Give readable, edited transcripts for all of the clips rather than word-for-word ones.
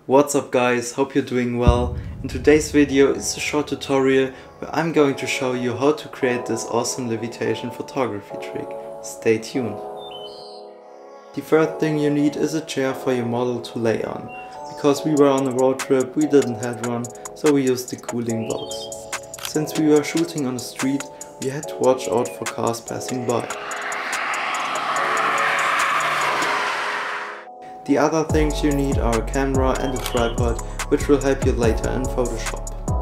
What's up guys, hope you're doing well. In today's video is a short tutorial where I'm going to show you how to create this awesome levitation photography trick. Stay tuned. The first thing you need is a chair for your model to lay on. Because we were on a road trip, we didn't have one, so we used the cooling box. Since we were shooting on the street, we had to watch out for cars passing by. The other things you need are a camera and a tripod, which will help you later in Photoshop.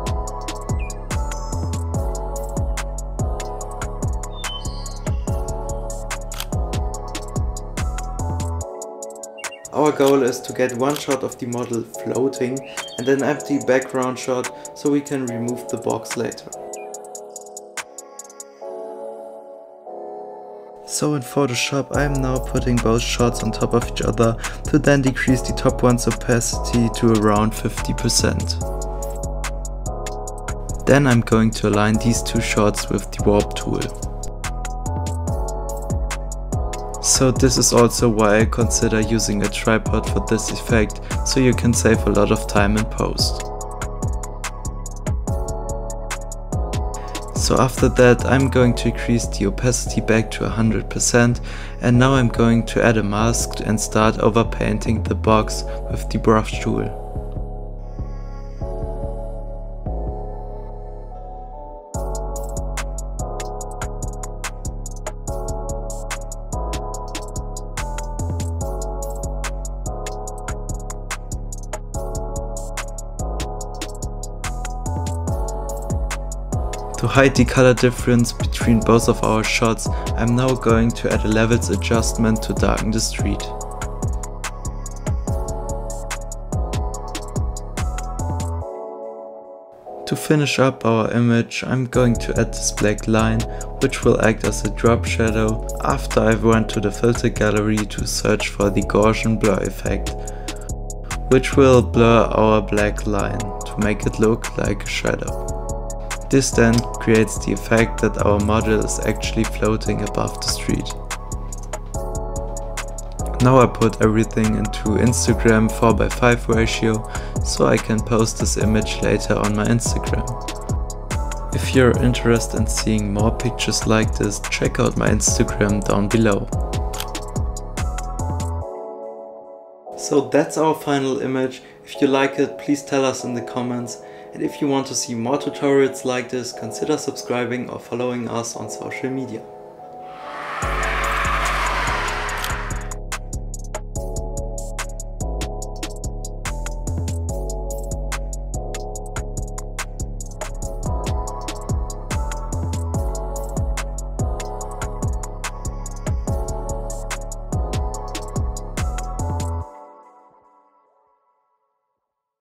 Our goal is to get one shot of the model floating and an empty background shot so we can remove the box later. So in Photoshop I am now putting both shots on top of each other to then decrease the top one's opacity to around 50%. Then I'm going to align these two shots with the warp tool. So this is also why I consider using a tripod for this effect, so you can save a lot of time in post. So after that I'm going to increase the opacity back to 100%, and now I'm going to add a mask and start overpainting the box with the brush tool. To hide the color difference between both of our shots, I'm now going to add a levels adjustment to darken the street. To finish up our image, I'm going to add this black line, which will act as a drop shadow after I've went to the filter gallery to search for the Gaussian blur effect, which will blur our black line to make it look like a shadow. This then creates the effect that our model is actually floating above the street. Now I put everything into Instagram 4:5 ratio, so I can post this image later on my Instagram. If you're interested in seeing more pictures like this, check out my Instagram down below. So that's our final image. If you like it, please tell us in the comments. And if you want to see more tutorials like this, consider subscribing or following us on social media.